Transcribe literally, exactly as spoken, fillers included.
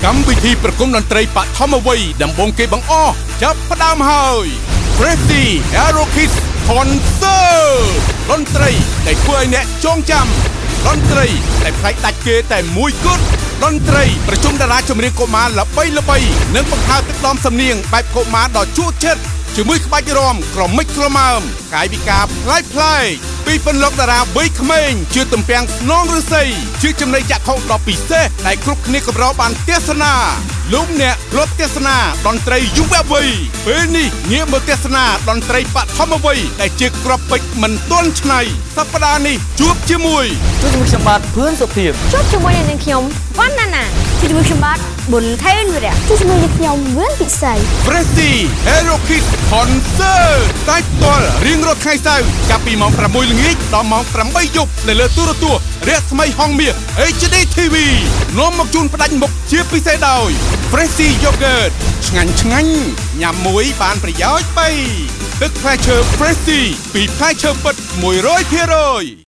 កម្មវិធីប្រគំតន្ត្រីបឋមវ័យដំបូងគេបង្អស់ចាប់ផ្ដើមហើយ Fresty Hero Kids Concert តន្ត្រីដែលធ្វើឲ្យអ្នកចងចាំតន្ត្រីដែលផ្លែកដាច់គេតែមួយគត់តន្ត្រីប្រជុំតារាចម្រៀងកុមារល្បីល្បីនិងបង្ហើបទឹកដមសំនៀងបែបកុមារដ៏ជក់ចិត្តជាមួយក្បាច់រាំក្រមិចក្រមើមកាយវិការប្លែកប្លែកពីពន្លកតារាវ័យក្មេងជាទំពាំងស្នងឫស្សីជាចំណីចក្ខុដ៏ពិសេសដែលគ្រប់គ្នាកម្របានទស្សនាលោកអ្នករត់ទស្សនាតន្ត្រីយុវវ័យពេលនេះងាកមកទស្សនាតន្ត្រីបឋមវ័យដែលជាក្របពេជ្រមិនទាន់ច្នៃសប្តាហ៍នេះជួបជាមួយជួបជាមួយខ្ញុំបាទភឿនសុភាពជួបជាមួយនឹងខ្ញុំវណ្ណាណាជួបជាមួយខ្ញុំបាទប៊ុនថេនវិរៈជួបជាមួយនឹងខ្ញុំវឿនពិសី Fresty Hero Kids Concert តែផ្ទាល់រៀងរាល់ថ្ងៃសៅរ៍ចាប់ពីម៉ោងប្រាំមួយល្ងាចដល់ម៉ោងប្រាំបីយប់នៅលើទូរទស្សន៍រស្មីហងមាស เอช ดี ที วี នាំមកជូនផ្ដាច់មុខជាពិសេសដោយ Fresty Yogurt ឆ្ងាញ់ឆ្ងាញ់ញ៉ាំមួយបានប្រយោជន៍បីទឹកផ្លែឈើ Fresty ពីផ្លែឈើពិត មួយរយភាគរយ